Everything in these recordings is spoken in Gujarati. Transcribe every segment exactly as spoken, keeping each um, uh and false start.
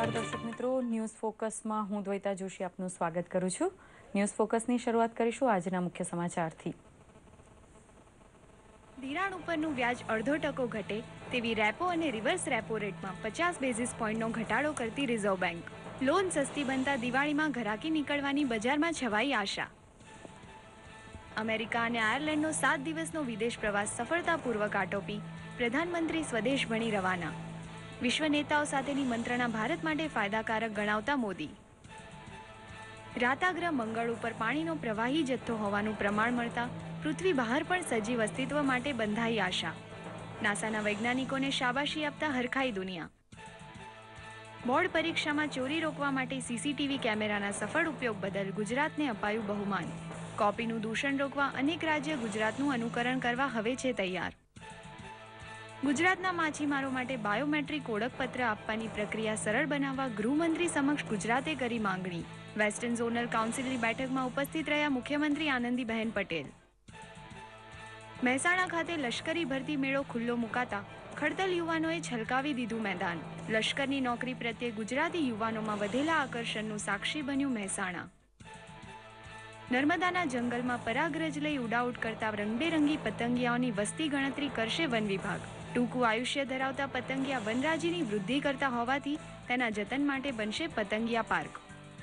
નમસ્કાર દર્શક મિત્રો, ન્યૂઝ ફોકસમાં હું દ્વૈતા જોશી આપનું સ્વાગત કરું છું। ન્યૂઝ ફોકસની શરૂઆત કરીશું આજના મુખ્ય સમાચારથી। ધિરાણ ઉપરનું વ્યાજ અડધો ટકો ઘટે તેવી રેપો અને રિવર્સ રેપો રેટમાં પચાસ બેઝિસ પોઈન્ટનો ઘટાડો કરતી રિઝર્વ બેંક। લોન સસ્તી બનતા દિવાળીમાં ઘરાકી નીકળવાની બજારમાં છવાઈ આશા। અમેરિકા અને આયર્લેન્ડનો સાત દિવસનો વિદેશ પ્રવાસ સફળતાપૂર્વક આટોપી પ્રધાનમંત્રી સ્વદેશ ભણી રવાના। વિશ્વ નેતાઓ સાથેની મંત્રણા ભારત માટે ફાયદાકારક ગણાવતા મોદી। રાતાગ્રહ મંગળ ઉપર પાણીનો પ્રવાહી જથ્થો હોવાનું પ્રમાણ મળતા પૃથ્વી બહાર પણ સજીવ અસ્તિત્વ માટે બંધાઈ આશા। નાસાના વૈજ્ઞાનિકોને શાબાશી આપતા હરખાઈ દુનિયા। બોર્ડ પરીક્ષામાં ચોરી રોકવા માટે સીસીટીવી કેમેરાના સફળ ઉપયોગ બદલ ગુજરાતને અપાયું બહુમાન। કોપીનું દૂષણ રોકવા અનેક રાજ્ય ગુજરાતનું અનુકરણ કરવા હવે છે તૈયાર। ગુજરાતના માછીમારો માટે બાયોમેટ્રિક ઓળખપત્ર આપવાની પ્રક્રિયા સરળ બનાવવા ગૃહમંત્રી સમક્ષ ગુજરાતે કરી માંગણી। વેસ્ટર્ન ઝોનલ કાઉન્સિલની બેઠકમાં ઉપસ્થિત રહ્યા મુખ્યમંત્રી આનંદીબહેન પટેલ। મહેસાણા ખાતે લશ્કરી ભરતી મેળો ખુલ્લો મુકાતા ખડતલ યુવાનોએ છલકાવી દીધું મેદાન। લશ્કરની નોકરી પ્રત્યે ગુજરાતી યુવાનોમાં વધેલા આકર્ષણનું સાક્ષી બન્યું મહેસાણા। નર્મદાના જંગલમાં પરાગરજ લઈ ઉડાઉડ કરતા રંગબેરંગી પતંગિયાઓની વસ્તી ગણતરી કરશે વન વિભાગ। ટૂંકું આયુષ્ય ધરાવતા પતંગિયા વનરાજીની વૃદ્ધિ કરતા હોવાથી તેના જતન માટે બનશે પતંગિયા પાર્ક।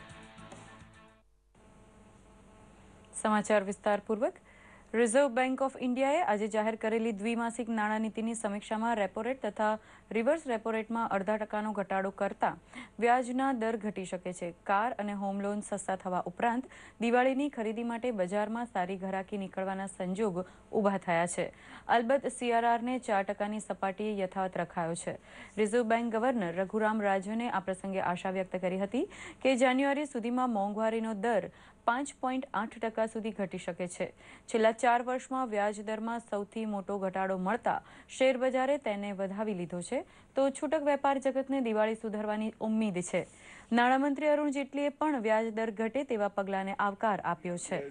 સમાચાર વિસ્તારપૂર્વક। રિઝર્વ બેંક ઓફ ઇન્ડિયાએ આજે જાહેર કરેલી દ્વિમાસિક નાણાનીતિની સમીક્ષામાં રેપો રેટ તથા રિવર્સ રેપો રેટમાં અડધા ટકાનો ઘટાડો કરતા વ્યાજના દર ઘટી શકે છે। કાર અને હોમ લોન સસ્તા થવા ઉપરાંત દિવાળીની ખરીદી માટે બજારમાં સારી ઘરાકી નીકળવાના સંજોગ ઊભા થયા છે। અલબત્ત સીઆરઆરને ચાર ટકાની સપાટીએ યથાવત રખાયો છે। રિઝર્વ બેંક ગવર્નર રઘુરામ રાજને આ પ્રસંગે આશા વ્યક્ત કરી હતી કે જાન્યુઆરી સુધીમાં મોંઘવારીનો દર પાંચ પોઈન્ટ આઠ ટકા સુધી ઘટી શકે છે। છેલ્લા ચાર વર્ષમાં વ્યાજ દરમાં સૌથી મોટો ઘટાડો મળતા શેર બજારે તેને વધાવી લીધો છે તો છૂટક વેપાર જગતને દિવાળી સુધરવાની ઉમ્મીદ છે। નાણામંત્રી અરુણ જેટલીએ પણ વ્યાજ દર ઘટે તેવા પગલાને આવકાર આપ્યો છે।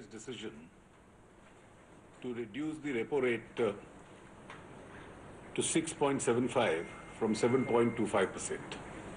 To reduce the repo rate uh, to six point seven five from seven point two five percent.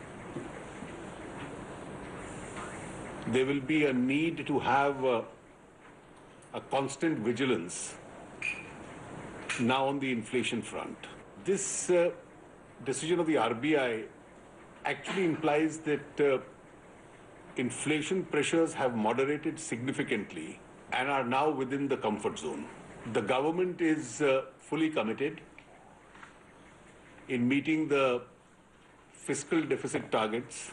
There will be a need to have uh, a constant vigilance now on the inflation front. This uh, decision of the R B I actually implies that uh, inflation pressures have moderated significantly and are now within the comfort zone. The government is uh, fully committed in meeting the fiscal deficit targets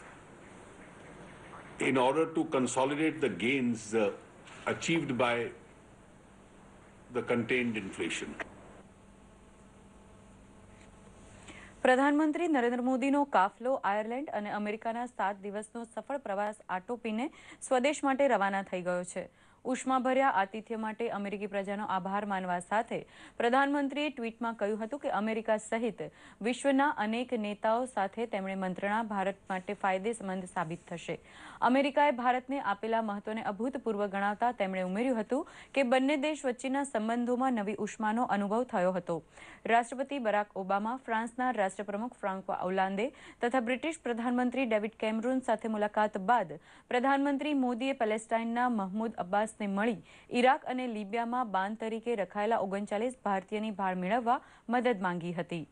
in order to consolidate the gains uh, achieved by the contained inflation. પ્રધાનમંત્રી નરેન્દ્ર મોદીનો કાફલો આયર્લેન્ડ અને અમેરિકાના સાત દિવસનો સફળ પ્રવાસ આટોપીને સ્વદેશ માટે રવાના થઈ ગયો છે। ઉષ્માભર્યા આતિથ્ય માટે અમેરિકી પ્રજાનો આભાર માનવા સાથે પ્રધાનમંત્રીએ ટ્વીટમાં કહ્યું હતું કે અમેરિકા સહિત વિશ્વના અનેક નેતાઓ સાથે તેમણે મંત્રણા ભારત માટે ફાયદેમંદ સાબિત થશે। અમેરિકાએ ભારતને આપેલા મહત્વને અભૂતપૂર્વ ગણાવતા તેમણે ઉમેર્યું હતું કે બંને દેશ વચ્ચેના સંબંધોમાં નવી ઉષ્માનો અનુભવ થયો હતો। રાષ્ટ્રપતિ બરાક ઓબામા, ફ્રાન્સના રાષ્ટ્રપ્રમુખ ફ્રાન્કોis ઓલાંદે તથા બ્રિટિશ પ્રધાનમંત્રી ડેવિડ કેમરૂન સાથે મુલાકાત બાદ પ્રધાનમંત્રી મોદીએ પેલેસ્ટાઇનના મહમૂદ અબ્બાસ ને મળી ઇરાક અને લિબિયામાં બાન તરીકે રખાયેલા ઓગણચાલીસ ભારતીયની ભાળ મેળવવા મદદ માંગી હતી।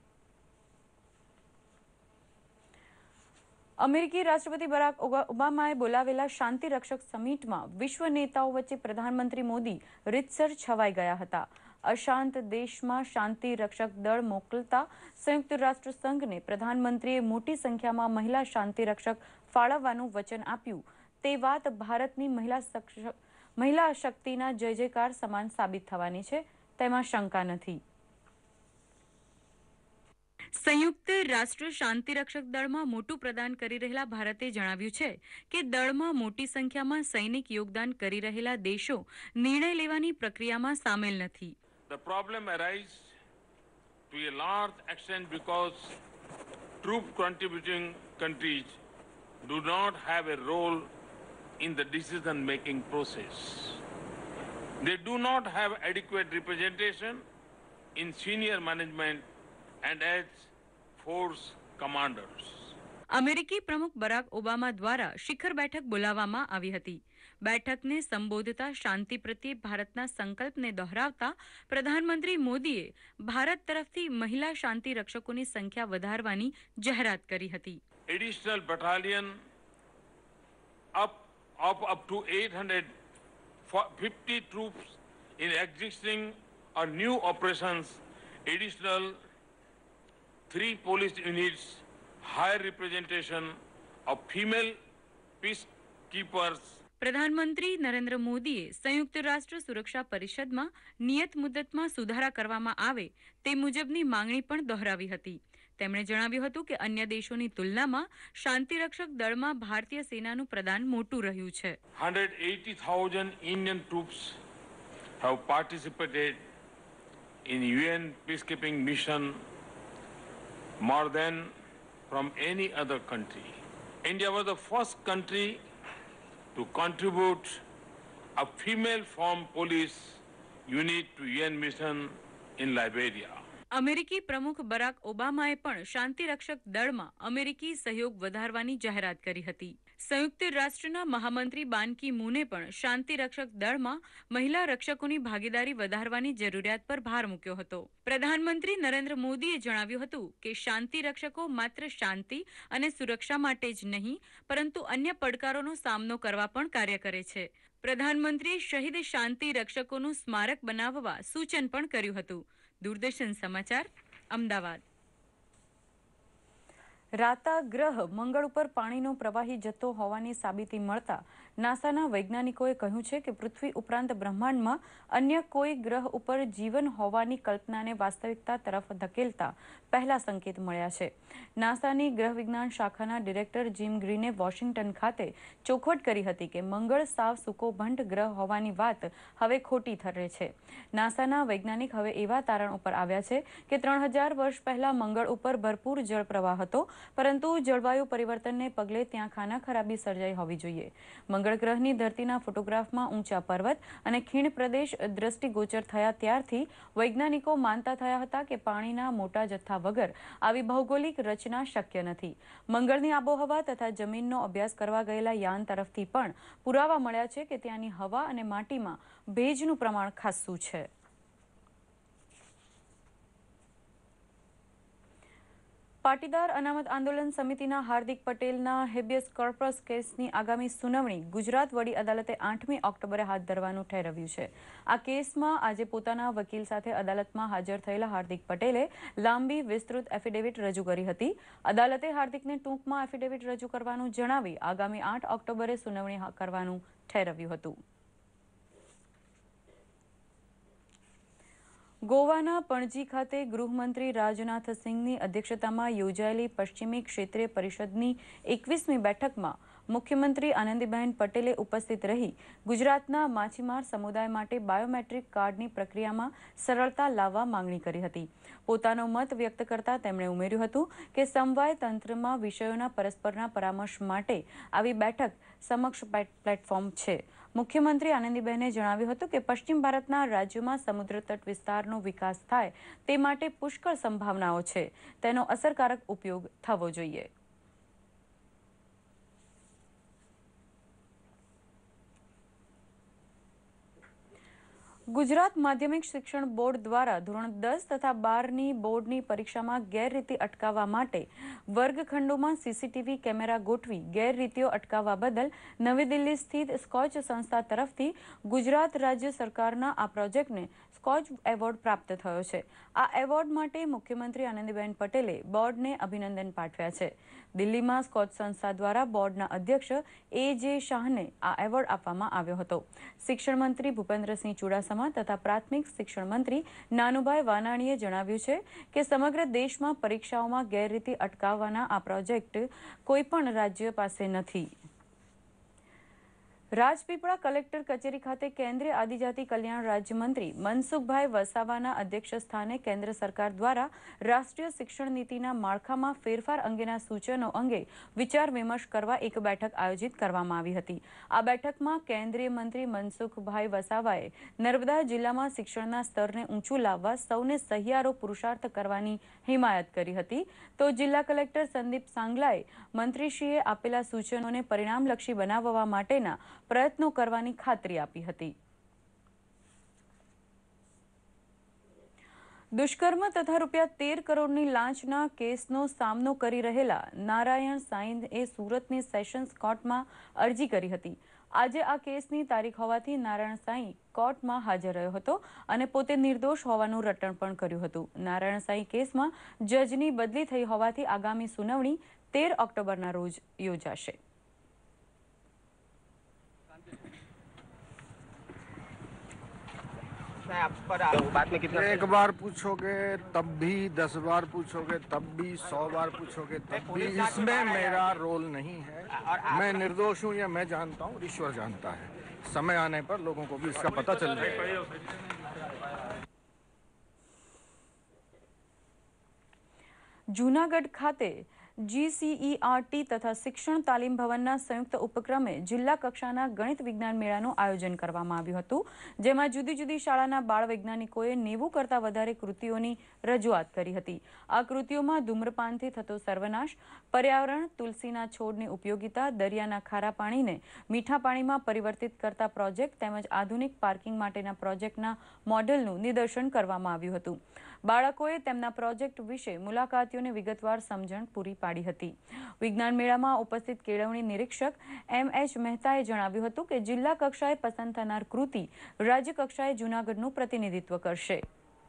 અમેરિકી રાષ્ટ્રપતિ બરાક ઓબામાએ બોલાવેલા શાંતિ રક્ષક સમિટમાં વિશ્વ નેતાઓ વચ્ચે પ્રધાનમંત્રી મોદી રીતસર છવાઈ ગયા હતા। અશાંત દેશમાં શાંતિ રક્ષક દળ મોકલતા સંયુક્ત રાષ્ટ્ર સંઘને પ્રધાનમંત્રીએ મોટી સંખ્યામાં મહિલા શાંતિ રક્ષક ફાળવવાનું વચન આપ્યું તે વાત ભારતની મહિલા મહિલા શક્તિના જય જયકાર સમાન સાબિત થવાની છે તેમાં શંકા નથી। સંયુક્ત રાષ્ટ્ર શાંતિ રક્ષક દળમાં મોટું પ્રદાન કરી રહેલા ભારતે જણાવ્યું છે કે દળમાં મોટી સંખ્યામાં સૈનિક યોગદાન કરી રહેલા દેશો નિર્ણય લેવાની પ્રક્રિયામાં સામેલ નથી। The problem arises to a large extent because troop contributing countries do not have a role in the decision-making process. They do not have adequate representation in senior management and as force commanders. અમેરિકી પ્રમુખ બરાક ઓબામા દ્વારા શિખર બેઠક બોલાવવામાં આવી હતી. બેઠકને સંબોધતા શાંતિ પ્રત્યે ભારતના સંકલ્પને દોહરાવતા પ્રધાનમંત્રી મોદીએ ભારત તરફથી મહિલા શાંતિ રક્ષકોની સંખ્યા વધારવાની જાહેરાત કરી હતી. Additional battalion up of up to eight hundred fifty troops in existing or new operations, additional three police units, higher representation of female peacekeepers. પ્રધાનમંત્રી નરેન્દ્ર મોદીએ સંયુક્ત રાષ્ટ્ર સુરક્ષા પરિષદમાં નિયત મુદ્દતમાં સુધારા કરવામાં આવે તે મુજબની માંગણી પણ દોહરાવી હતી. તેમણે જણાવ્યું હતું કે અન્ય દેશોની તુલનામાં શાંતિરક્ષક દળમાં ભારતીય સેનાનું પ્રદાન મોટું રહ્યું છે. one hundred eighty thousand Indian troops have participated in U N peacekeeping mission, more than from any other country. India was the first country to contribute a female formed police unit to U N mission in Liberia. અમેરિકી પ્રમુખ બરાક ઓબામાએ પણ શાંતિરક્ષક દળમાં અમેરિકી સહયોગ વધારવાની જાહેરાત કરી હતી. સંયુક્ત રાષ્ટ્રના મહામંત્રી બાન કી મૂને પણ શાંતિરક્ષક દળમાં મહિલા રક્ષકોની ભાગીદારી વધારવાની જરૂરિયાત પર ભાર મૂક્યો હતો. પ્રધાનમંત્રી નરેન્દ્ર મોદીએ જણાવ્યું હતું કે શાંતિરક્ષકો માત્ર શાંતિ અને સુરક્ષા માટે જ નહીં પરંતુ અન્ય પડકારોનો સામનો કરવા પણ કાર્ય કરે છે. પ્રધાનમંત્રીએ શહીદ શાંતિ રક્ષકોનું સ્મારક બનાવવા સૂચન પણ કર્યું હતું. દૂરદર્શન સમાચાર, અમદાવાદ. રાતા ગ્રહ મંગળ ઉપર પાણીનો પ્રવાહી જથ્થો હોવાની સાબિતી મળતા નાસાના વૈજ્ઞાનિકોએ કહ્યું છે કે પૃથ્વી ઉપરાંત બ્રહ્માંડમાં અન્ય કોઈ ગ્રહ ઉપર જીવન હોવાની કલ્પનાને વાસ્તવિકતા તરફ ધકેલતા પહેલા સંકેત મળ્યા છે. નાસાની ગ્રહ વિજ્ઞાન શાખાના ડિરેક્ટર જીમ ગ્રીને વોશિંગ્ટન ખાતે ચોખવટ કરી હતી કે મંગળ સાવ સૂકો ભંડ ગ્રહ હોવાની વાત હવે ખોટી ઠરે છે. નાસાના વૈજ્ઞાનિક હવે એવા તારણ ઉપર આવ્યા છે કે ત્રણ હજાર વર્ષ પહેલા મંગળ ઉપર ભરપૂર જળ પ્રવાહ હતો, પરંતુ જળવાયુ પરિવર્તનને પગલે ત્યાં ખાના ખરાબી સર્જાઈ હોવી જોઈએ. મંગળ ગ્રહની ધરતીના ફોટોગ્રાફમાં ઊંચા પર્વત અને ખીણ પ્રદેશ દ્રષ્ટિગોચર થયા ત્યારથી વૈજ્ઞાનિકો માનતા થયા હતા કે પાણીના મોટા જથ્થા વગર આવી ભૌગોલિક રચના શક્ય નથી. મંગળની આબોહવા તથા જમીનનો અભ્યાસ કરવા ગયેલા યાન તરફથી પણ પુરાવા મળ્યા છે કે ત્યાંની હવા અને માટીમાં ભેજનું પ્રમાણ ખાસ્સું છે. પાટીદાર અનામત આંદોલન સમિતિના હાર્દિક પટેલના હેબિયસ કોર્પસ કેસની આગામી સુનાવણી ગુજરાત વડી અદાલતે આઠમી ઓક્ટોબરે હાથ ધરવાનું ઠેરવ્યું છે. આ કેસમાં આજે પોતાના વકીલ સાથે અદાલતમાં હાજર થયેલા હાર્દિક પટેલે લાંબી વિસ્તૃત એફિડેવિટ રજૂ કરી હતી. અદાલતે હાર્દિકને ટૂંકમાં એફિડેવિટ રજૂ કરવાનું જણાવી આગામી આઠ ઓક્ટોબરે સુનાવણી કરવાનું ઠેરવ્યું હતું. ગોવાના પણજી ખાતે ગૃહમંત્રી રાજનાથ સિંહની અધ્યક્ષતામાં યોજાયેલી પશ્ચિમી ક્ષેત્રીય પરિષદની એકવીસમી બેઠકમાં મુખ્યમંત્રી આનંદીબેન પટેલે ઉપસ્થિત રહી ગુજરાતના માછીમાર સમુદાય માટે બાયોમેટ્રિક કાર્ડની પ્રક્રિયામાં સરળતા લાવવા માંગણી કરી હતી. પોતાનો મત વ્યક્ત કરતા તેમણે ઉમેર્યું હતું કે સમવાય તંત્રમાં વિષયોના પરસ્પરના પરામર્શ માટે આવી બેઠક સમક્ષ પ્લેટફોર્મ છે. મુખ્યમંત્રી આનંદીબેને જણાવ્યું હતું કે પશ્ચિમ ભારતના રાજ્યોમાં સમુદ્ર તટ વિસ્તારનો વિકાસ થાય તે માટે પુષ્કળ સંભાવનાઓ છે. તેનો અસરકારક ઉપયોગ થવો જોઈએ. ગુજરાત માધ્યમિક શિક્ષણ બોર્ડ દ્વારા ધોરણ દસ તથા બારની બોર્ડની પરીક્ષામાં ગેરરીતિ અટકાવવા માટે વર્ગખંડોમાં સીસીટીવી કેમેરા ગોઠવી ગેરરીતિઓ અટકાવવા બદલ નવી દિલ્હી સ્થિત સ્કોચ સંસ્થા તરફથી ગુજરાત રાજ્ય સરકારના આ પ્રોજેક્ટને સ્કોચ એવોર્ડ પ્રાપ્ત થયો છે. આ એવોર્ડ માટે મુખ્યમંત્રી આનંદીબેન પટેલે બોર્ડને અભિનંદન પાઠવ્યા છે. દિલ્હીમાં સ્કોચ સંસ્થા દ્વારા બોર્ડના અધ્યક્ષ એ જે શાહને આ એવોર્ડ આપવામાં આવ્યો હતો. શિક્ષણ મંત્રી ભૂપેન્દ્રસિંહ ચુડાસમા તથા પ્રાથમિક શિક્ષણ મંત્રી નાનુભાઈ વાનાણીએ જણાવ્યું છે કે સમગ્ર દેશમાં પરીક્ષાઓમાં ગેરરીતિ અટકાવવાના આ પ્રોજેક્ટ કોઈ પણ રાજ્ય પાસે નથી. રાજપીપળા કલેક્ટર કચેરી ખાતે કેન્દ્રીય આદિજાતિ કલ્યાણ રાજ્યમંત્રી મનસુખભાઈ વસાવાના અધ્યક્ષ સ્થાને કેન્દ્ર સરકાર દ્વારા રાષ્ટ્રીય શિક્ષણ નીતિના માળખામાં ફેરફાર અંગેના સૂચનો અંગે વિચાર વિમર્શ કરવા એક બેઠક આયોજિત કરવામાં આવી હતી. આ બેઠકમાં કેન્દ્રીય મંત્રી મનસુખભાઈ વસાવાએ નર્મદા જિલ્લામાં શિક્ષણના સ્તરને ઊંચું લાવવા સૌને સહિયારો પુરુષાર્થ કરવાની હિમાયત કરી હતી. તો જિલ્લા કલેક્ટર સંદીપ સાંગલાએ મંત્રીશ્રીએ આપેલા સૂચનોને પરિણામલક્ષી બનાવવા માટેના પ્રયત્નો કરવાની ખાતરી આપી હતી. દુષ્કર્મ તથા રૂપિયા તેર કરોડની લાંચના કેસનો સામનો કરી રહેલા નારાયણ સાંઈએ સુરતની સેશન્સ કોર્ટમાં અરજી કરી હતી. આજે આ કેસની તારીખ હોવાથી નારાયણ સાંઈ કોર્ટમાં હાજર રહ્યો હતો અને પોતે નિર્દોષ હોવાનું રટણ પણ કર્યું હતું. નારાયણ સાંઈ કેસમાં જજની બદલી થઈ હોવાથી આગામી સુનાવણી તેર ઓક્ટોબરના રોજ યોજાશે. आप पर बात में कितना एक बार पूछोगे तब भी, दस बार पूछोगे तब भी, सौ बार पूछोगे तब भी, इसमें मेरा रोल नहीं है. मैं निर्दोष हूँ या मैं जानता हूँ, ईश्वर जानता है. समय आने पर लोगों को भी इसका पता चल जाएगा. જૂનાગઢ ખાતે જીસીઈઆરટી તથા શિક્ષણ તાલીમ ભવનના સંયુક્ત ઉપક્રમે જિલ્લા કક્ષાના ગણિત વિજ્ઞાન મેળાનું આયોજન કરવામાં આવ્યું હતું, જેમાં જુદી જુદી શાળાના બાળ વૈજ્ઞાનિકોએ નેવું કરતાં વધારે કૃતિઓની રજૂઆત કરી હતી. આ કૃતિઓમાં ધૂમ્રપાનથી થતો સર્વનાશ, પર્યાવરણ, તુલસીના છોડની ઉપયોગિતા, દરિયાના ખારા પાણીને મીઠા પાણીમાં પરિવર્તિત કરતા પ્રોજેક્ટ તેમજ આધુનિક પાર્કિંગ માટેના પ્રોજેક્ટના મોડેલનું નિદર્શન કરવામાં આવ્યું હતું. બાળકોએ તેમના પ્રોજેક્ટ વિશે મુલાકાતીઓને વિગતવાર સમજણ પૂરી પાડી હતી. વિજ્ઞાન મેળામાં ઉપસ્થિત કેળવણી નિરીક્ષક એમ એચ મહેતાએ જણાવ્યું હતું કે જિલ્લા કક્ષાએ પસંદ થનાર કૃતિ રાજ્ય કક્ષાએ જૂનાગઢનું પ્રતિનિધિત્વ કરશે.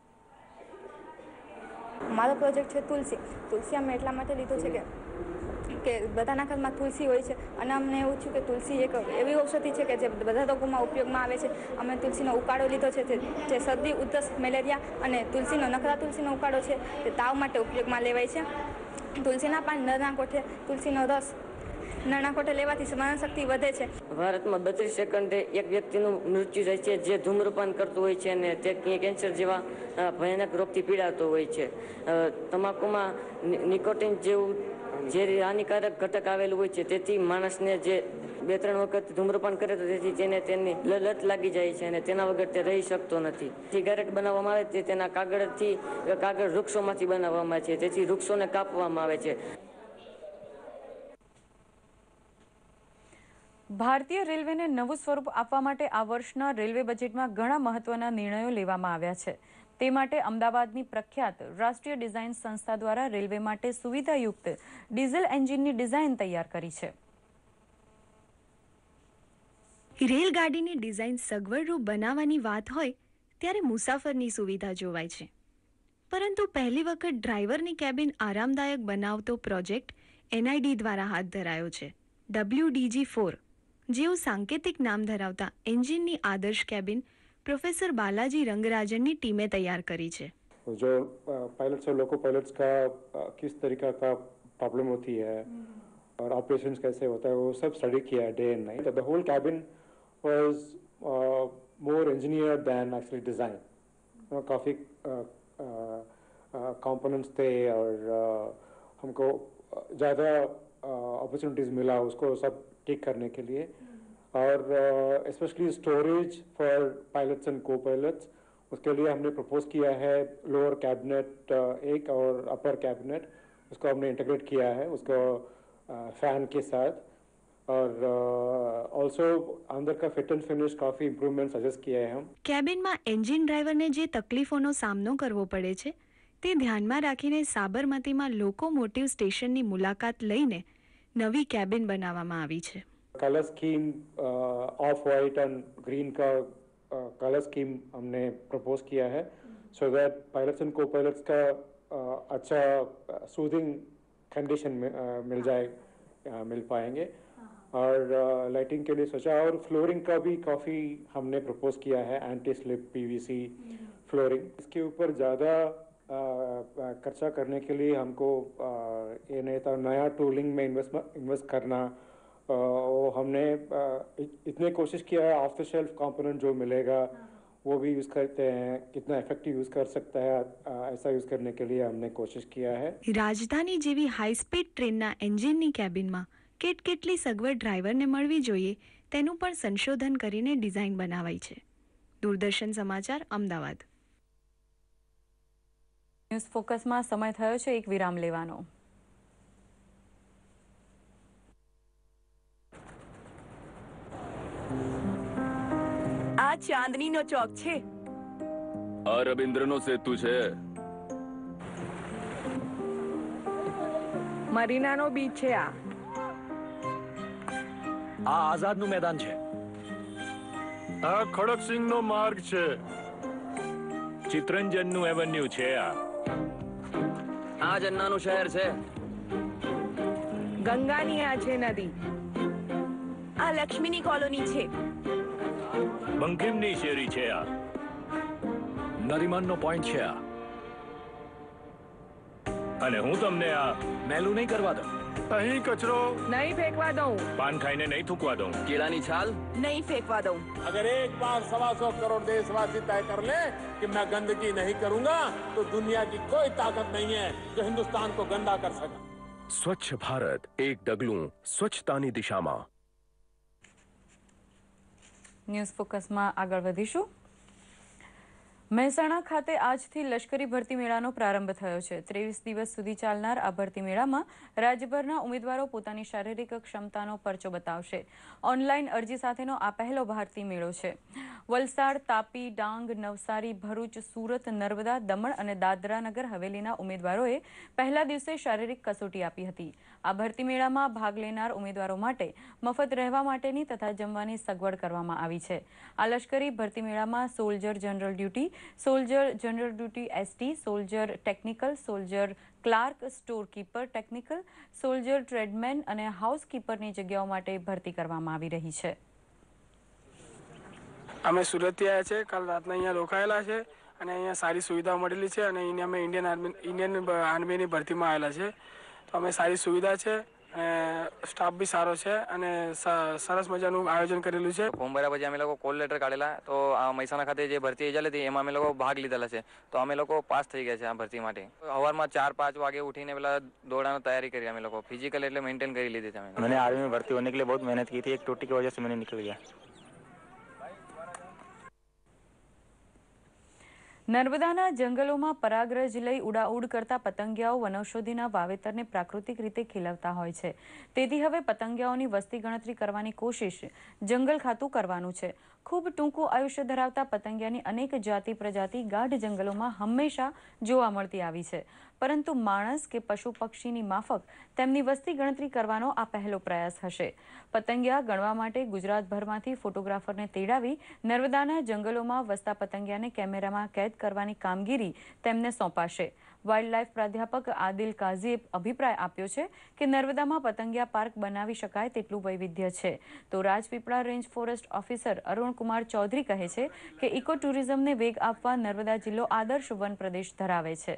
મારો પ્રોજેક્ટ છે તુલસી. તુલસી અમે એટલા માટે લીધો છે કે કે બધાના ઘરમાં તુલસી હોય છે અને અમને એવું થયું કે તુલસી એક એવી ઔષધિ છે કે જે બધા રોગોમાં ઉપયોગમાં આવે છે. અમે તુલસીનો ઉકાળો લીધો છે જે શરદી, ઉધરસ, મેલેરિયા અને તુલસીનો નખરા તુલસીનો ઉકાળો છે તે તાવ માટે ઉપયોગમાં લેવાય છે. તુલસીના પાન નરના કોઠે, તુલસીનો રસ નરના કોઠે લેવાથી સ્મરણ શક્તિ વધે છે. ભારતમાં બત્રીસ સેકન્ડે એક વ્યક્તિનું મૃત્યુ થાય છે જે ધૂમ્રપાન કરતું હોય છે અને તે કેન્સર જેવા ભયાનક રોગથી પીડાતો હોય છે. તમાકુમાં નિકોટિન જેવું જે હાનિકારક ઘટક આવેલું હોય છે, તેથી માણસને જે બે ત્રણ વખત ધૂમ્રપાન કરે તો તેથી તેને તેની લત લાગી જાય છે અને તેના વગર તે રહી શકતો નથી. સિગારેટ બનાવવામાં આવે છે તેના કાગળથી કાગળ વૃક્ષોમાંથી બનાવવામાં આવે છે, તેથી વૃક્ષોને કાપવામાં આવે છે. ભારતીય રેલવેને નવું સ્વરૂપ આપવા માટે આ વર્ષના રેલવે બજેટમાં ઘણા મહત્વના નિર્ણયો લેવામાં આવ્યા છે. તે માટે અમદાવાદની પ્રખ્યાત રાષ્ટ્રીય ડિઝાઇન સંસ્થા દ્વારા રેલવે માટે સુવિધાયુક્ત ડીઝલ એન્જિનની ડિઝાઇન તૈયાર કરી છે. રેલગાડીની ડિઝાઇન સગવડરૂપ બનાવવાની વાત હોય ત્યારે મુસાફરની સુવિધા જોવાય છે, પરંતુ પહેલી વખત ડ્રાઈવરની કેબિન આરામદાયક બનાવતો પ્રોજેક્ટ એનઆઈડી દ્વારા હાથ ધરાયો છે. ડબલ્યુડીજી ફોર જેવું સાંકેતિક નામ ધરાવતા એન્જિનની આદર્શ કેબિન प्रोफेसर बालाजी रंगराजन की टीमें तैयार करी है. जो पायलट्स और लोको पायलट्स का किस तरीका का प्रॉब्लम होती है और ऑपरेशंस कैसे होता है वो सब स्टडी किया है day and night. The whole cabin was more engineered than actually design. काफ़ी कंपोनेंट्स थे और uh, हमको ज़्यादा अपॉर्चुनिटीज़ मिला उसको सब ठीक करने के लिए. और specially storage for pilots and co pilots उसके लिए हमने प्रपोज किया है लोअर कैबिनेट एक और अपर कैबिनेट उसको हमने इंटीग्रेट किया है उसको फैन के साथ. और ऑल्सो अंदर का फिट एंड फिनिश काफ़ी इम्प्रूवमेंट सजेस्ट किया है हम. કેબિનમાં એન્જિન ડ્રાઈવરને જે તકલીફોનો સામનો કરવો પડે છે તે ધ્યાનમાં રાખીને સાબરમતીમાં લોકોમોટિવ સ્ટેશનની મુલાકાત લઈને નવી કેબિન બનાવવામાં આવી છે. Colour scheme of white and green का कलर स्कीम हमने प्रपोज किया है so that pilots and co pilots का uh, अच्छा सूदिंग कंडीशन में uh, मिल जाए uh, मिल पाएंगे. और लाइटिंग uh, के लिए सोचा और फ्लोरिंग का भी काफ़ी हमने प्रपोज किया है एंटी स्लिप पीवीसी फ्लोरिंग. इसके ऊपर ज़्यादा खर्चा करने के लिए हमको uh, ये नहीं था नया टूलिंग में इन्वेस्ट इन्वेस्ट करना वो हमने इतने कोशिश किया है, ऑफ द शेल्फ कंपोनेंट जो मिलेगा वो भी यूज़ करते हैं, कितना इफेक्टिव यूज़ कर सकता है ऐसा यूज़ करने के लिए हमने कोशिश किया है। રાજધાની જેવી હાઈ સ્પીડ ટ્રેનના એન્જિનની કેબિનમાં કેટ કેટલી સગવડ ડ્રાઈવરને મળવી જોઈએ તેનું પણ સંશોધન કરીને ડિઝાઇન બનાવાઈ છે. દૂરદર્શન સમાચાર, અમદાવાદ. ન્યૂઝ ફોકસમાં સમય થયો છે એક વિરામ લેવાનો. આ ચાંદનીનો ચોક છે. આ રવિન્દ્રનો સેતુ છે. મરીનાનો બીચ છે. આ આ આઝાદનું મેદાન છે. આ ખડકસિંહનો માર્ગ છે. ચિત્તરંજનનું એવન્યુ છે. આ આ જન્નાનું શહેર છે. ગંગાની આ છે નદી. આ લક્ષ્મીની કોલોની છે. બંકિમની શેરી છે. આ નરીમનનો પોઈન્ટ છે. આ અને હું તમને આ મેલું નહીં કરવા દઉં. અહીં કચરો નહીં ફેંકવા દઉં. પાન ખાઈને નહીં થૂકવા દઉં. केला छाल नहीं फेंकवा दऊं. अगर एक बार सवा सौ करोड़ देशवासी तय कर ले कि मैं गंदगी नहीं करूंगा तो दुनिया की कोई ताकत नहीं है जो हिंदुस्तान को गंदा कर सके. સ્વચ્છ ભારત, એક ડગલું સ્વચ્છતાની દિશામાં. ન્યૂઝ ફોકસમાં આગળ વધીશું. મહેસાણા ખાતે આજથી લશ્કરી ભરતી મેળાનો પ્રારંભ થયો છે. ત્રેવીસ દિવસ સુધી ચાલનાર આ ભરતી મેળામાં રાજ્યભરના ઉમેદવારો પોતાની શારીરિક ક્ષમતાનો પરચો બતાવશે. ઓનલાઈન અરજી સાથેનો આ પહેલો ભરતી મેળો છે. વલસાડ, તાપી, ડાંગ, નવસારી, ભરૂચ, સુરત, નર્મદા, દમણ અને દાદરા નગર હવેલીના ઉમેદવારોએ પહેલા દિવસે શારીરિક કસોટી આપી હતી. આ ભરતી મેળામાં ભાગ લેનાર ઉમેદવારો માટે મફત રહેવા માટેની તથા જમવાની સગવડ કરવામાં આવી છે. આ લશ્કરી ભરતી મેળામાં soldier general duty, soldier general duty ST, soldier technical, soldier clerk, store keeper technical, soldier tradesman અને હાઉસકીપરની જગ્યાઓ માટે ભરતી કરવામાં આવી રહી છે. અમે સુરતથી આવ્યા છે. કાલ રાતના અહીંયા રોકાયેલા છે અને અહીંયા સારી સુવિધાઓ મળેલી છે અને અહીંયા અમે ઇન્ડિયન આર્મી ઇન્ડિયન આર્મીની ભરતીમાં આવેલા છે. તો અમે સારી સુવિધા છે અને સ્ટાફ બી સારો છે અને સરસ મજાનું આયોજન કરેલું છે. ફોર્મ ભર્યા પછી અમે લોકો કોલ લેટર કાઢેલા. તો આ મહેસાણા ખાતે જે ભરતી યોજાયેલી હતી એમાં અમે લોકો ભાગ લીધેલા છે. તો અમે લોકો પાસ થઈ ગયા છે આ ભરતી માટે. સવારમાં ચાર પાંચ વાગે ઉઠીને પેલા દौड़ाना तैयारी करी हम लोग. फिजिकल એટલે मेंटेन કરી લીધી थी. मैंने आर्मी में भर्ती होने के लिए बहुत मेहनत की थी. एक टोटी की वजह से मैंने निकल गया. નર્મદાના જંગલોમાં પરાગરજ લઈ ઉડાઉડ કરતા પતંગિયાઓ વનૌષધિના વાવેતરને પ્રાકૃતિક રીતે ખીલવતા હોય છે. તેથી હવે પતંગિયાઓની વસ્તી ગણતરી કરવાની કોશિશ જંગલ ખાતું કરવાનું છે. ખૂબ ટૂંકું આયુષ્ય ધરાવતા પતંગિયાની અનેક જાતિ પ્રજાતિ ગાઢ જંગલોમાં હંમેશા જોવા મળતી આવી છે. પરંતુ માણસ કે પશુ પક્ષીની માફક તેમની વસ્તી ગણતરી કરવાનો આ પહેલો પ્રયાસ હશે. પતંગિયા ગણવા માટે ગુજરાતભરમાંથી ફોટોગ્રાફરને તેડાવી નર્મદાના જંગલોમાં વસતા પતંગિયાને કેમેરામાં કેદ કરવાની કામગીરી તેમને સોંપાશે. વાઇલ્ડ લાઇફ પ્રાધ્યાપક આદિલ કાઝીએ અભિપ્રાય આપ્યો છે કે નર્મદામાં પતંગિયા પાર્ક બનાવી શકાય તેટલું વૈવિધ્ય છે. તો Rajpipla range forest officer Arunkumar Chaudhary કહે છે કે ઇકો ટુરિઝમને વેગ આપવા નર્મદા જિલ્લો આદર્શ વન પ્રદેશ ધરાવે છે.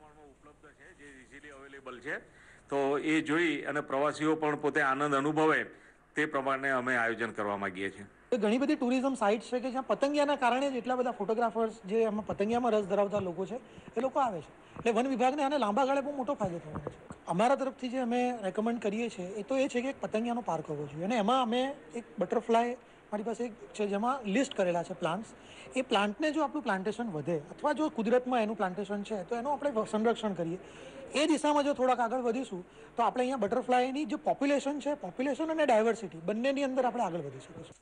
છે તો એ જોઈ અને પ્રવાસીઓ પણ પોતે આનંદ અનુભવે તે પ્રમાણે અમે આયોજન કરવા માંગીએ છીએ. ઘણી બધી ટુરિઝમ સાઇટ્સ છે કે જ્યાં પતંગિયાના કારણે જ એટલા બધા ફોટોગ્રાફર્સ જે એમાં પતંગિયામાં રસ ધરાવતા લોકો છે એ લોકો આવે છે. એટલે વન વિભાગને આને લાંબા ગાળે બહુ મોટો ફાયદો થવાનો છે. અમારા તરફથી જે અમે રેકમેન્ડ કરીએ છીએ એ તો એ છે કે એક પતંગિયાનો પાર્ક હોવો જોઈએ અને એમાં અમે એક બટરફ્લાય મારી પાસે એક છે જેમાં લિસ્ટ કરેલા છે પ્લાન્ટ્સ. એ પ્લાન્ટને જો આપણું પ્લાન્ટેશન વધે અથવા જો કુદરતમાં એનું પ્લાન્ટેશન છે તો એનું આપણે સંરક્ષણ કરીએ. એ દિશામાં જો થોડાક આગળ વધીશું તો આપણે અહીંયા બટરફ્લાયની જે પોપ્યુલેશન છે પોપ્યુલેશન અને ડાયવર્સિટી બંનેની અંદર આપણે આગળ વધી શકીશું.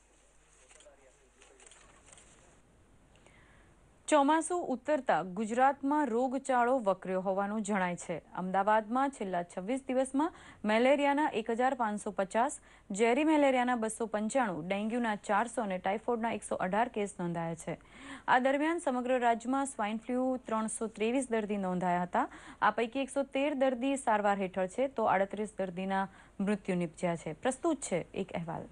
ચોમાસું ઉતરતા ગુજરાતમાં રોગચાળો વકર્યો હોવાનું જણાય છે. અમદાવાદમાં છેલ્લા છવ્વીસ દિવસમાં મેલેરિયાના એક હજાર પાંચસો પચાસ, ઝેરી મેલેરિયાના બસો પંચાણું, ડેન્ગ્યુના ચારસો અને ટાઇફોઇડના એકસો અઢાર કેસ નોંધાયા છે. આ દરમિયાન સમગ્ર રાજ્યમાં સ્વાઇન ફ્લૂ ત્રણસો ત્રેવીસ દર્દી નોંધાયા હતા. આ પૈકી એકસો તેર દર્દી સારવાર હેઠળ છે તો આડત્રીસ દર્દીના મૃત્યુ નિપજ્યા છે. પ્રસ્તુત છે એક અહેવાલ.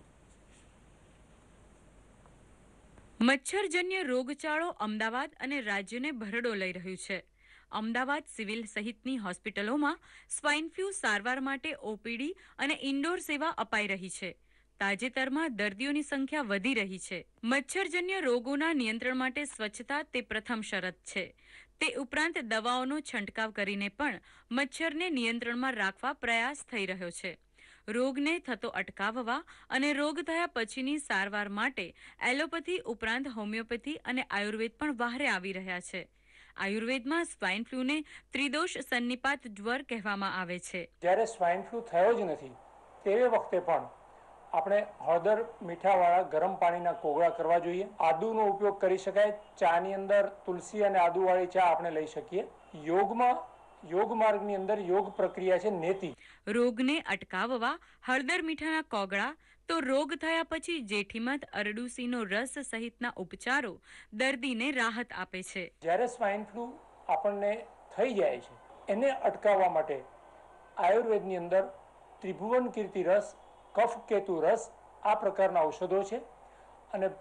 મચ્છરજન્ય રોગચાળો અમદાવાદ અને રાજ્યને ભરડો લઈ રહ્યું છે. અમદાવાદ સિવિલ સહિતની હોસ્પિટલોમાં સ્વાઇન ફ્લૂ સારવાર માટે ઓપીડી અને ઇન્ડોર સેવા અપાઈ રહી છે. તાજેતરમાં દર્દીઓની સંખ્યા વધી રહી છે. મચ્છરજન્ય રોગોના નિયંત્રણ માટે સ્વચ્છતા તે પ્રથમ શરત છે. તે ઉપરાંત દવાઓનો છંટકાવ કરીને પણ મચ્છરને નિયંત્રણમાં રાખવા પ્રયાસ થઈ રહ્યો છે. રોગને થતો અટકાવવા અને રોગ થયા પછીની સારવાર માટે એલોપેથી ઉપરાંત હોમિયોપેથી અને આયુર્વેદ પણ બહારે આવી રહ્યા છે. આયુર્વેદમાં સ્વાઇન ફ્લૂને ત્રિદોષ સન્નિપાત જ્વર કહેવામાં આવે છે. જ્યારે સ્વાઇન ફ્લૂ થયો જ નથી તે વખતે પણ આપણે હળદર મીઠાવાળા ગરમ પાણીના કોગળા કરવા જોઈએ. આદુનો ઉપયોગ કરી શકાય. ચાની અંદર તુલસી અને આદુવાળી ચા આપણે લઈ શકીએ. યોગમાં યોગ માર્ગની અંદર યોગ પ્રક્રિયા છે નેતિ. રોગને અટકાવવા હળદર મીઠાના કોગળા તો રોગ થયા પછી જેઠીમધ અરડુસીનો રસ સહિતના ઉપચારો દર્દીને રાહત આપે છે. જ્યારે સ્વાઇન ફ્લૂ આપણને થઈ જાય છે એને અટકાવવા માટે આયુર્વેદની અંદર ત્રિભુવન કીર્તિ રસ, કફ કેતુ રસ આ પ્રકારના ઔષધો છે અને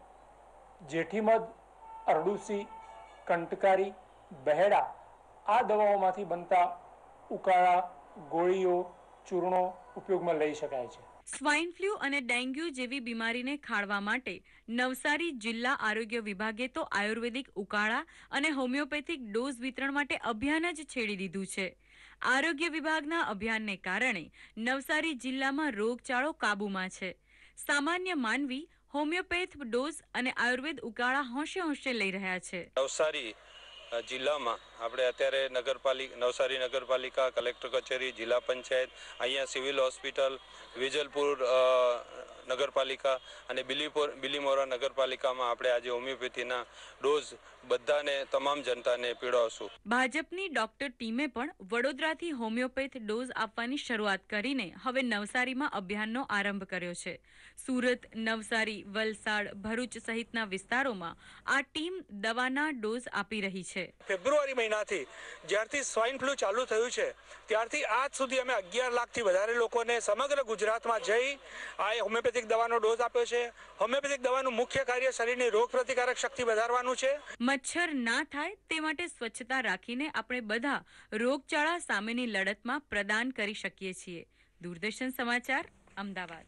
જેઠીમધ, અરડુસી, કંટકારી, બહેડા આ દવાઓમાંથી બનતા ઉકાળા, ગોળીઓ, ચૂર્ણો ઉપયોગમાં લઈ શકાય છે. સ્વાઇન ફ્લૂ અને ડેન્ગ્યુ જેવી બીમારીને ખાળવા માટે નવસારી જિલ્લા આરોગ્ય વિભાગે તો આયુર્વેદિક ઉકાળા અને હોમિયોપેથિક ડોઝ વિતરણ માટે અભિયાન જ છેડી દીધું છે. આરોગ્ય વિભાગના અભિયાનને કારણે નવસારી જિલ્લામાં રોગચાળો કાબૂમાં છે. સામાન્ય માનવી હોમિયોપેથ ડોઝ અને આયુર્વેદ ઉકાળા હોંશે હોંશે લઈ રહ્યા છે. નવસારી જિલ્લામાં આપણે અત્યારે નગરપાલિકા નવસારી નગરપાલિકા, કલેક્ટર કચેરી, જિલ્લા પંચાયત, અહીંયા સિવિલ હોસ્પિટલ, વિજલપુર નગરપાલિકા અને બિલીપોર બિલીમોરા નગરપાલિકામાં આપણે આજે હોમિયોપેથીના ડોઝ બધાને તમામ જનતાને પીડાવશું. ભાજપની ડોક્ટર ટીમે પણ વડોદરાથી હોમિયોપેથ ડોઝ આપવાની શરૂઆત કરીને હવે નવસારીમાં અભિયાનનો આરંભ કર્યો છે. સુરત, નવસારી, વલસાડ, ભરૂચ સહિતના વિસ્તારોમાં આ ટીમ દવાના ડોઝ આપી રહી છે. ફેબ્રુઆરી મહિનાથી જ્યારથી સ્વાઇન ફ્લૂ ચાલુ થયું છે ત્યારથી આજ સુધી અમે અગિયાર લાખથી વધારે લોકોને સમગ્ર ગુજરાતમાં જઈ આ હોમિયોપેથિક દવાનો ડોઝ આપ્યો છે. હોમિયોપેથિક દવાનું મુખ્ય કાર્ય શરીરની રોગ પ્રતિકારક શક્તિ વધારવાનું છે. મચ્છર ના થાય તે માટે સ્વચ્છતા રાખીને આપણે બધા રોગચાળા સામેની લડતમાં પ્રદાન કરી શકીએ છીએ. દૂરદર્શન સમાચાર, અમદાવાદ.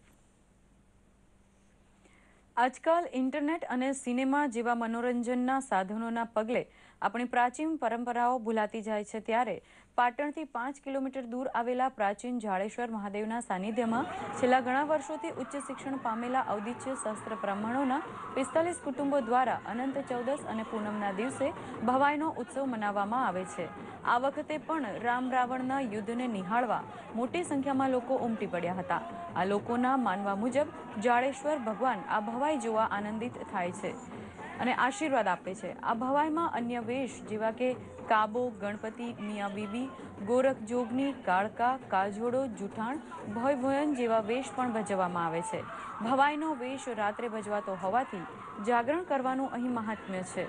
આજકાલ ઇન્ટરનેટ અને સિનેમા જેવા મનોરંજનના સાધનોના પગલે આપણી પ્રાચીન પરંપરાઓ ભૂલાતી જાય છે. ત્યારે પાટણથી પાંચ કિલોમીટર દૂર આવેલા પ્રાચીન જાડેશ્વર મહાદેવના સાનિધ્યમાં છેલ્લા ઘણા વર્ષોથી ઉચ્ચ શિક્ષણ પામેલા ઔદિત્ય શાસ્ત્ર બ્રાહ્મણોના પિસ્તાલીસ કુટુંબો દ્વારા અનંત ચૌદસ અને પૂનમના દિવસે ભવાઈનો ઉત્સવ મનાવવામાં આવે છે. આ વખતે પણ રામ રાવણના યુદ્ધને નિહાળવા મોટી સંખ્યામાં લોકો ઉમટી પડ્યા હતા. આ લોકોના માનવા મુજબ જાડેશ્વર ભગવાન આ ભવાઈ જોવા આનંદિત થાય છે અને આશીર્વાદ આપે છે. આ ભવાઈમાં અન્ય વેશ જેવા કે કાબો, ગણપતિ, મિયા બીબી, ગોરખ જોગની, કાળકા, કાજોડો, જુઠાણ, ભોય ભોયન જેવા વેશ પણ ભજવવામાં આવે છે. ભવાઈનો વેશ રાત્રે ભજવાતો હોવાથી જાગરણ કરવાનું અહીં મહાત્મ્ય છે.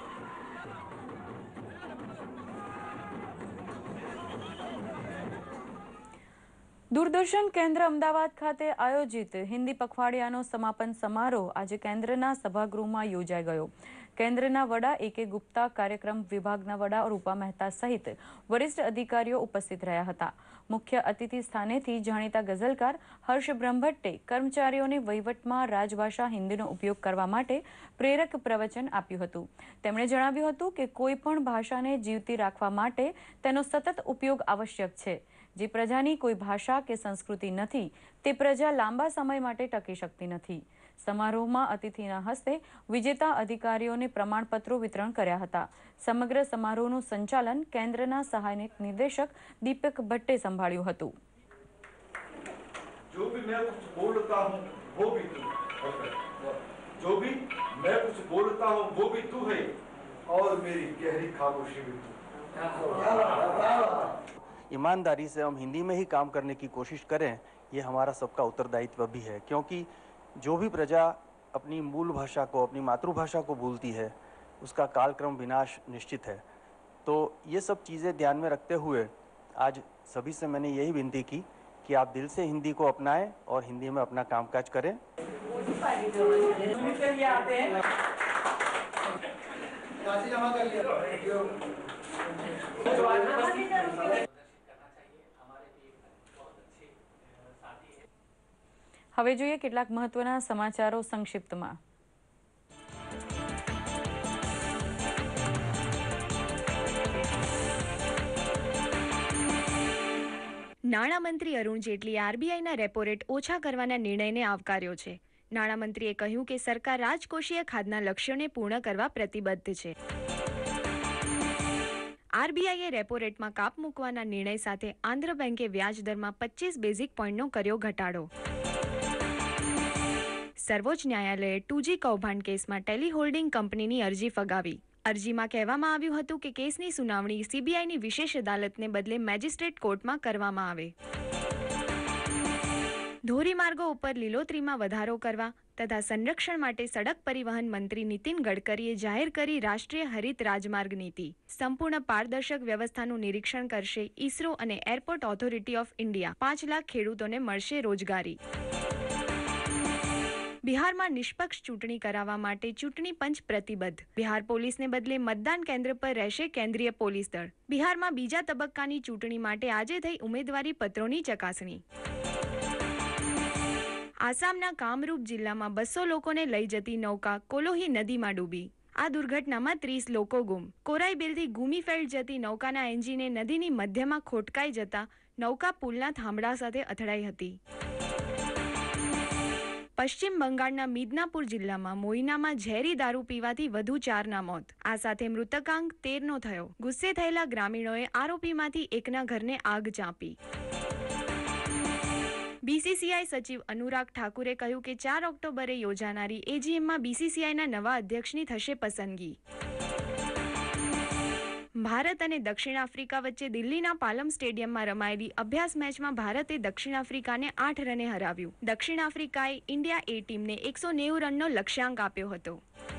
દૂરદર્શન કેન્દ્ર અમદાવાદ ખાતે આયોજિત હિન્દી પખવાડિયાનો સમાપન સમારોહ આજે કેન્દ્રના સભાગૃહમાં યોજાઈ ગયો. કેન્દ્રના વડા એ કે ગુપ્તા, કાર્યક્રમ વિભાગના વડા રૂપા મહેતા સહિત વરિષ્ઠ અધિકારીઓ ઉપસ્થિત રહ્યા હતા. મુખ્ય અતિથિ સ્થાનેથી જાણીતા ગઝલકાર હર્ષ બ્રહ્મભટ્ટે કર્મચારીઓને વહીવટમાં રાજભાષા હિન્દીનો ઉપયોગ કરવા માટે પ્રેરક પ્રવચન આપ્યું હતું. તેમણે જણાવ્યું હતું કે કોઈ પણ ભાષાને જીવતી રાખવા માટે તેનો સતત ઉપયોગ આવશ્યક છે. જે પ્રજાની કોઈ ભાષા કે સંસ્કૃતિ નથી તે પ્રજા લાંબા સમય માટે ટકી શકતી નથી. સમારોહમાં અતિથિના હસ્તે વિજેતા અધિકારીઓને પ્રમાણપત્રો વિતરણ કર્યા હતા. સમગ્ર સમારોહનું સંચાલન કેન્દ્રના સહાયક નિર્દેશક દીપક ભટ્ટે સંભાળ્યું હતું. जो भी मैं कुछ बोलता हूँ वो भी तू जो भी मैं कुछ बोलता हूँ वो भी तू है और मेरी गहरी खामोशी भी तू. ईमानदारी से हम हिंदी में ही काम करने की कोशिश करें, ये हमारा सबका उत्तरदायित्व भी है. क्योंकि जो भी प्रजा अपनी मूल भाषा को, अपनी मातृभाषा को भूलती है उसका कालक्रम विनाश निश्चित है. तो ये सब चीज़ें ध्यान में रखते हुए आज सभी से मैंने यही विनती की कि आप दिल से हिंदी को अपनाएं और हिंदी में अपना कामकाज करें. હવે જોઈએ કેટલાક મહત્વના સમાચારો સંક્ષિપ્તમાં. નાણામંત્રી અરુણ જેટલીએ આરબીઆઈના રેપો રેટ ઓછા કરવાના નિર્ણયને આવકાર્યો છે. નાણામંત્રીએ કહ્યું કે સરકાર રાજકોષીય ખાધના લક્ષ્યોને પૂર્ણ કરવા પ્રતિબદ્ધ છે. આરબીઆઈએ રેપો રેટમાં કાપ મૂકવાના નિર્ણય સાથે આંધ્ર બેંકે વ્યાજ દરમાં પચીસ બેઝિક પોઈન્ટનો કર્યો ઘટાડો. સર્વોચ્ચ ન્યાયાલયે ટુજી કૌભાંડ કેસમાં ટેલી હોલ્ડિંગ કંપનીની અરજી ફગાવી. અરજીમાં કહેવામાં આવ્યું હતું કે કેસની સુનાવણી સીબીઆઈની વિશેષ અદાલતને બદલે મેજિસ્ટ્રેટ કોર્ટમાં કરવામાં આવે. ધોરીમાર્ગો ઉપર લીલોતરીમાં વધારો કરવા તથા સંરક્ષણ માટે સડક પરિવહન મંત્રી નીતિન ગડકરીએ જાહેર કરી રાષ્ટ્રીય હરિત રાજમાર્ગ નીતિ. સંપૂર્ણ પારદર્શક વ્યવસ્થાનું નિરીક્ષણ કરશે ઇસરો અને એરપોર્ટ ઓથોરિટી ઓફ ઇન્ડિયા. પાંચ લાખ ખેડૂતોને મળશે રોજગારી. બિહારમાં નિષ્પક્ષ ચૂંટણી કરાવવા માટે ચૂંટણી પંચ પ્રતિબદ્ધ. બિહાર પોલીસને બદલે મતદાન કેન્દ્ર પર રહેશે કેન્દ્રીય પોલીસ દળ. બિહારમાં બીજા તબક્કાની ચૂંટણી માટે આજે થઈ ઉમેદવારી પત્રોની ચકાસણી. આસામના કામરૂપ જિલ્લામાં બસો લોકોને લઈ જતી નૌકા કોલોહી નદીમાં ડૂબી. આ દુર્ઘટનામાં ત્રીસ લોકો ગુમ. કોરાઈબેલથી ગુમીફેલ્ડ જતી નૌકાના એન્જિને નદીની મધ્યમાં ખોટકાઈ જતા નૌકા પુલના થાંભલા સાથે અથડાઈ હતી. પશ્ચિમ બંગાળના મિદનાપુર જિલ્લામાં મોઈનામાં ઝેરી દારૂ પીવાથી વધુ ચારના મોત. આ સાથે મૃતકાંક તેરનો થયો. ગુસ્સે થયેલા ગ્રામીણોએ આરોપીમાંથી એકના ઘરને આગ ચાંપી. બીસીસીઆઈ સચિવ અનુરાગ ઠાકુરે કહ્યું કે ચાર ઓક્ટોબરે યોજાનારી એજીએમમાં બીસીસીઆઈના નવા અધ્યક્ષની થશે પસંદગી. ભારત અને દક્ષિણ આફ્રિકા વચ્ચે દિલ્હીના પાલમ સ્ટેડિયમમાં રમાયેલી અભ્યાસ મેચમાં ભારતે દક્ષિણ આફ્રિકાને આઠ રને હરાવ્યું. દક્ષિણ આફ્રિકાએ ઇન્ડિયા એ ટીમને એકસો નેવું રનનો લક્ષ્યાંક આપ્યો હતો.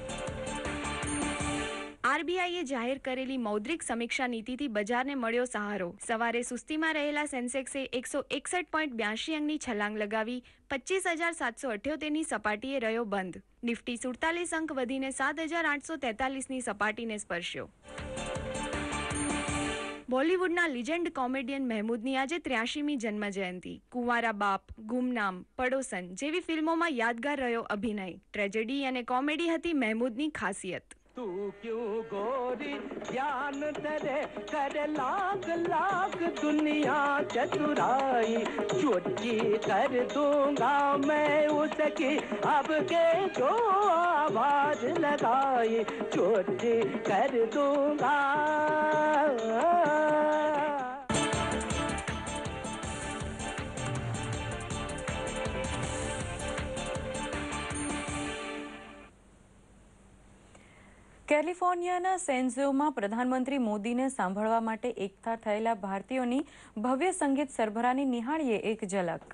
આરબીઆઈએ જાહેર કરેલી મૌદ્રિક સમીક્ષા નીતિથી બજારને મળ્યો સહારો. સવારે સુસ્તીમાં રહેલા સેન્સેક્સે એકસો એકસઠ પોઈન્ટ બ્યાસી અંકની છલાંગ લગાવી પચીસ હજાર સાતસો અઠ્યોતેરની સપાટીએ રહ્યો બંધ. નિફ્ટી સુડતાલીસ અંક વધીને સાત હજાર આઠસો તેતાલીસની સપાટીને સ્પર્શ્યો. બોલિવૂડના લિજેન્ડ કોમેડિયન મહેમૂદની આજે ત્ર્યાસીમી જન્મ જયંતિ. કુંવારા બાપ, ગુમનામ, પડોસન જેવી ફિલ્મોમાં યાદગાર રહ્યો અભિનય. ટ્રેજેડી અને કોમેડી હતી મહેમૂદની ખાસિયત. तू क्यों गोरी ज्ञान तेरे करे लाख लाख दुनिया चतुराई चोरी कर दूंगा मैं उसकी अब के जो आवाज लगाई चोरी कर दूंगा. કેલિફોર્નિયાના સેન્ઝોમાં પ્રધાનમંત્રી મોદીને સાંભળવા માટે એકઠા થયેલા ભારતીયોની ભવ્ય સંગીત સરભરાની નિહાળીએ એક ઝલક.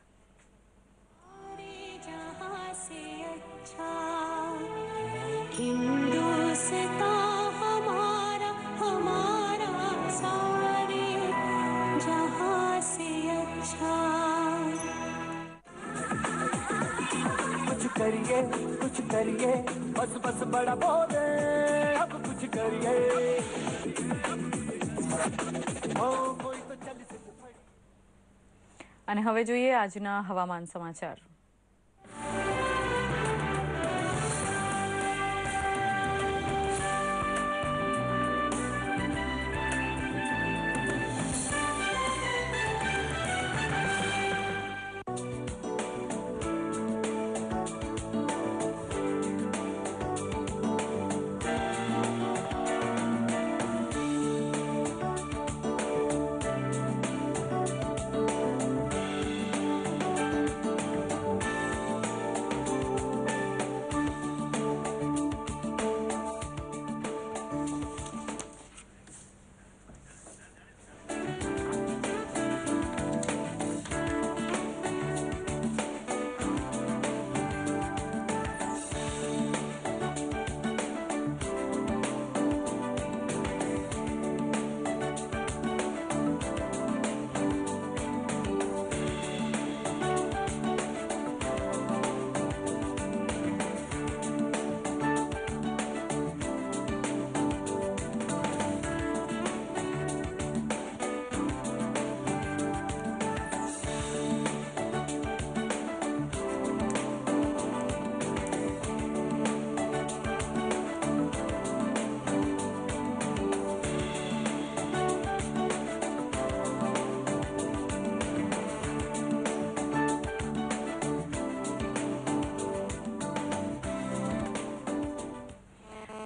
कुछ करिए कुछ करिए बस बस बड़ा बोले अब कुछ करिए. અને હવે જોઈએ આજના હવામાન સમાચાર.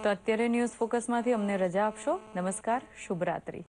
તો અત્યારે ન્યૂઝ ફોકસમાંથી અમને રજા આપશો. નમસ્કાર, શુભરાત્રી.